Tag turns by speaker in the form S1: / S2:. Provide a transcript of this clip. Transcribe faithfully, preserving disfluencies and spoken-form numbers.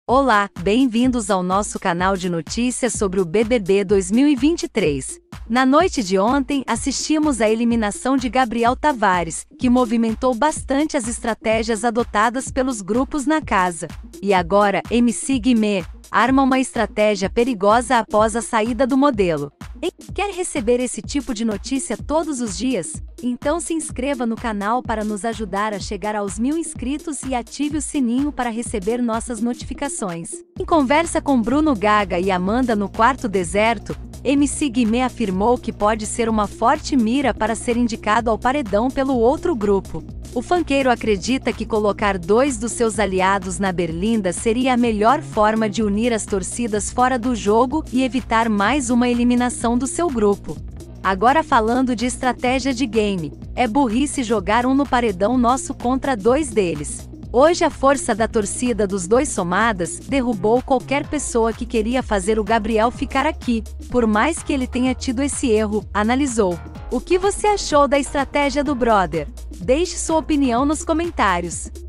S1: Olá, bem-vindos ao nosso canal de notícias sobre o B B B dois mil e vinte e três. Na noite de ontem, assistimos à eliminação de Gabriel Tavares, que movimentou bastante as estratégias adotadas pelos grupos na casa. E agora, M C Guimê arma uma estratégia perigosa após a saída do modelo. E quer receber esse tipo de notícia todos os dias? Então se inscreva no canal para nos ajudar a chegar aos mil inscritos e ative o sininho para receber nossas notificações. Em conversa com Bruno Gaga e Amanda no quarto deserto, M C Guimê afirmou que pode ser uma forte mira para ser indicado ao paredão pelo outro grupo. O funkeiro acredita que colocar dois dos seus aliados na berlinda seria a melhor forma de unir as torcidas fora do jogo e evitar mais uma eliminação do seu grupo. Agora falando de estratégia de game, é burrice jogar um no paredão nosso contra dois deles. Hoje a força da torcida dos dois somadas derrubou qualquer pessoa que queria fazer o Gabriel ficar aqui, por mais que ele tenha tido esse erro, analisou. O que você achou da estratégia do brother? Deixe sua opinião nos comentários.